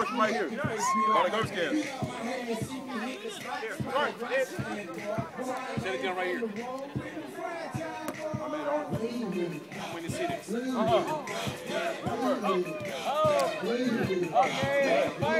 right here. By the garbage can. Here, right. Set it down right here. When you see this. Okay.